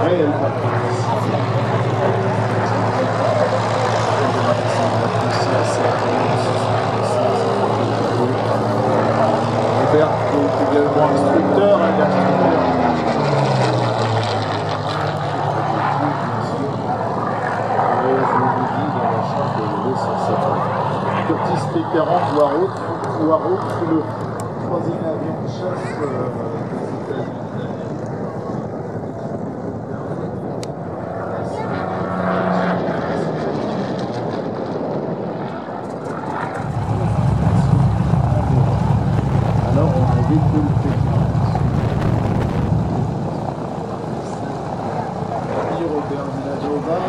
réel. Robert qui est également instructeur, Curtis P40 Waro, c'est le troisième avion de chasse des États-Unis. Alors on a vécu le P40. Robert Villadova.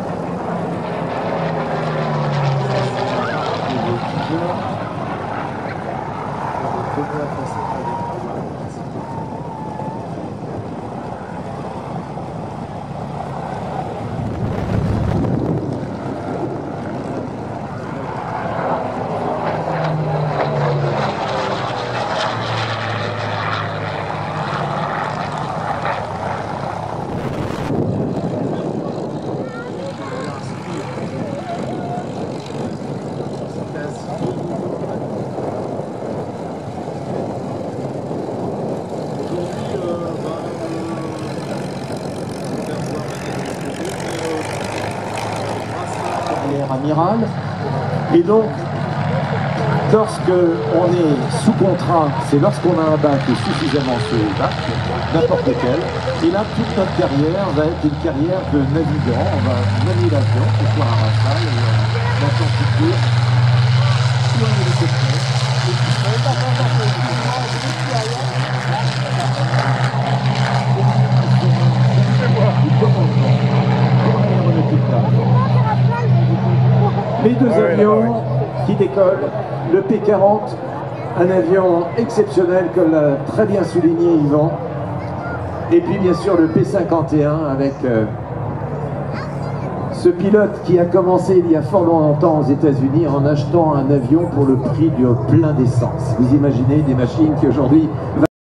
Amiral. Et donc, lorsque on est sous contrat, c'est lorsqu'on a un bac et suffisamment ce bac, n'importe quel. Et là, toute notre carrière va être une carrière de navigant. On va naviguer l'avion, que ce soit un rafale, l'Atlantique, ou un hélicoptère. Les deux avions qui décollent, le P40, un avion exceptionnel comme l'a très bien souligné Yvan, et puis bien sûr le P51 avec ce pilote qui a commencé il y a fort longtemps aux États-Unis en achetant un avion pour le prix du plein d'essence. Vous imaginez des machines qui aujourd'hui